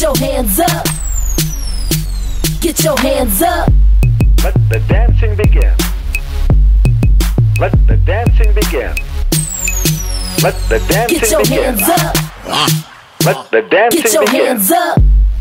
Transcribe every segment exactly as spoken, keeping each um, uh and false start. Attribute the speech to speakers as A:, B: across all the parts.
A: your hands up. Get your hands up.
B: Let the dancing begin. Let the dancing begin. Let the dancing
A: Get your
B: begin.
A: hands up.
B: Let the dancing
A: Get your
B: begin.
A: hands up.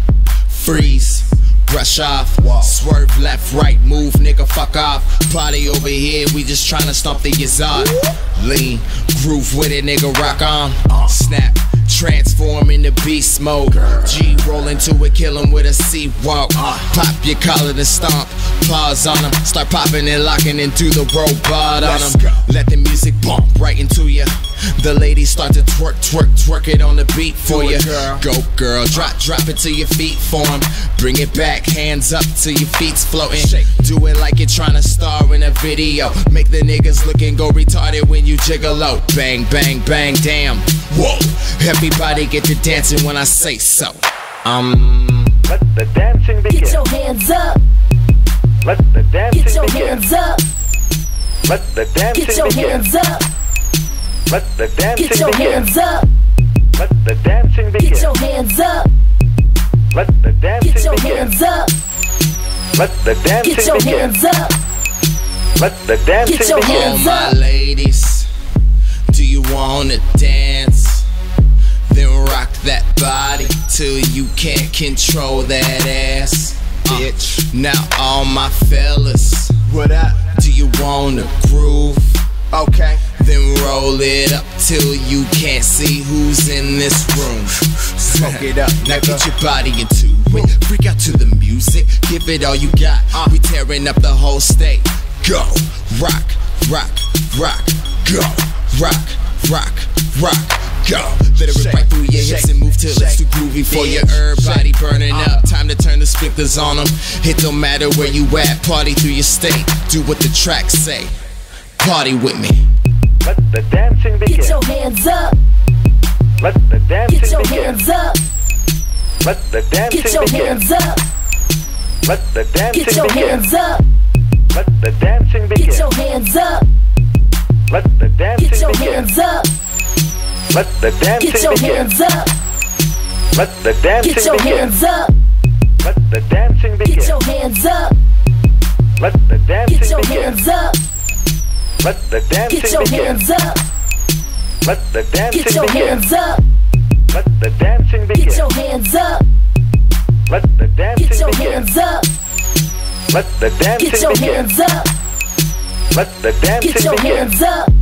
C: Freeze, brush off, swerve left, right, move, nigga, fuck off. Party over here, we just tryna stomp the yazard. Lean, groove with it, nigga, rock on. Snap, transform into beast mode. G roll into it, kill him with a C walk. Pop your collar and stomp, pause on him. Start popping and locking into the robot on him. Let the music bump right into ya. The ladies start to twerk, twerk, twerk it on the beat for you. Go girl, drop, drop it to your feet for him. Bring it back, hands up till your feet's floating. Do it like you're trying to star in a video. Make the niggas look and go retarded when you gigolo. Bang, bang, bang, damn. Whoa, everybody get to dancing when I say so. Um.
B: Let the dancing begin.
A: Get your hands up.
B: Let the dancing
A: Get your
B: begin.
A: hands up.
B: Let the dancing
A: Get your
B: begin.
A: hands up.
B: Let the dancing
A: Get your
B: begin.
A: hands up.
B: Let the dancing begin.
A: Get your hands up.
B: Let the dancing
A: Get your
B: begin.
A: hands up.
B: Let the dancing
A: Get your
B: begin.
A: hands up.
B: Let the dancing
A: Get your
B: begin.
C: All
A: hands
C: my
A: up.
C: ladies, do you wanna dance? Then rock that body till you can't control that ass, bitch. Now all my fellas, what up? Do you wanna groove? Okay. Then roll it up till you can't see who's in this room. Smoke it up. Now get your body into it. Freak out to the music. Give it all you got. We tearing up the whole state. Go. Rock, rock, rock. Go. Rock, rock, rock. Go. Let it rip right through your hips and move till it's too groovy for your herb body burning up. Time to turn the sprinklers on them. It don't matter where you at. Party through your state. Do what the tracks say. Party with me.
B: Let the dancing begin.
A: Get your hands up.
B: Let the dancing
A: Get your
B: begin.
A: hands up.
B: Let the dancing
A: Get your
B: begin.
A: hands up.
B: Let the dancing
A: Get your
B: begin.
A: hands up.
B: Let the dancing begin.
A: Get your hands up.
B: Let the dancing
A: Get your
B: begin.
A: hands up.
B: Let the dancing
A: Get your
B: begin.
A: hands up.
B: Let the dancing
A: Get your
B: begin.
A: hands up.
B: Let the dancing begin.
A: Get your hands up.
B: Let the dancing
A: Get your
B: begin.
A: hands up.
B: Let the dancing
A: Get your
B: begin.
A: hands up.
B: Let the dancing
A: Get your
B: begin.
A: hands up.
B: Let the dancing begin.
A: Get your hands up.
B: Let the dancing
A: Get your
B: begin.
A: hands up.
B: Let the dancing
A: Get your
B: begin.
A: hands up.
B: Let the dancing
A: Get your
B: begin.
A: hands up.